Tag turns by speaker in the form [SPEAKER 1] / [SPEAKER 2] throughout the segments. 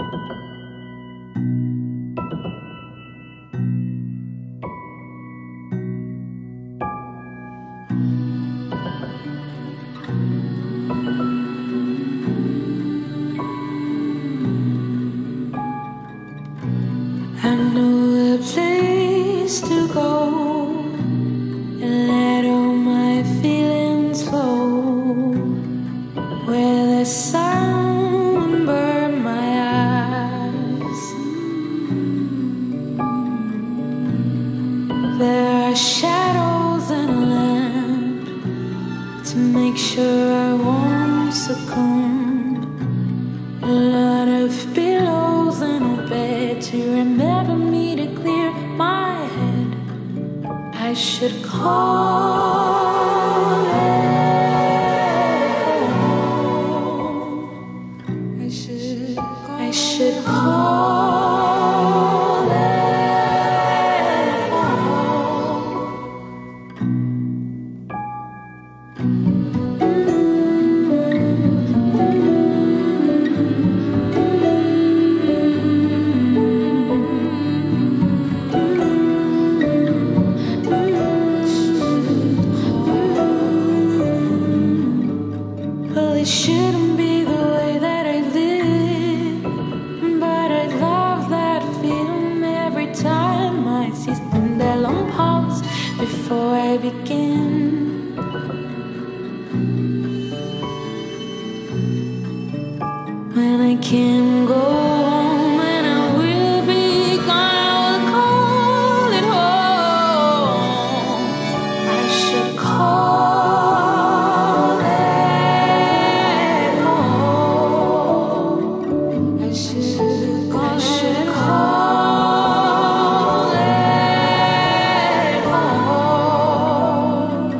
[SPEAKER 1] I know a place to go and let all my feelings flow, where the sun won't burn my eyes. There are shadows and a lamp to make sure I won't succumb. A lot of pillows and a bed to remember me to clear my head. I should call it home. I should call it home. It shouldn't be the way that I live, but I love that feeling every time I see that long pause before I begin. When I can go home and I will be gone, I will call it home. I should call it. I should call it home.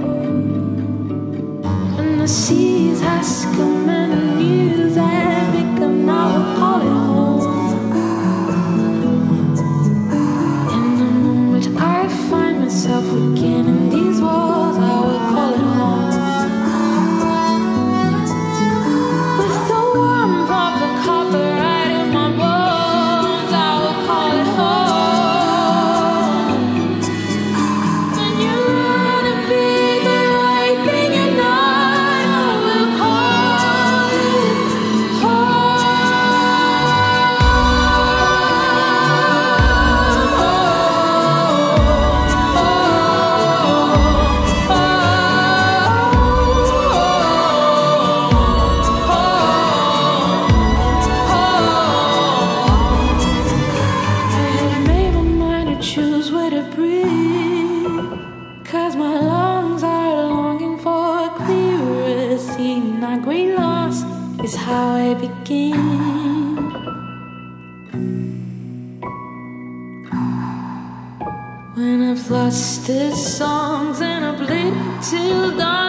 [SPEAKER 1] When the seas ask and the news have become, I will call it home. In the moment I find myself again in these walls, I will call it home. With the warmth of the copper right in my bones, I will call it home. When you wanna be the right thing you're not, I will call it choose where to breathe, 'cause my lungs are longing for a clearer sea. My great loss is how I begin. When I've lost the songs and I've lived till dawn,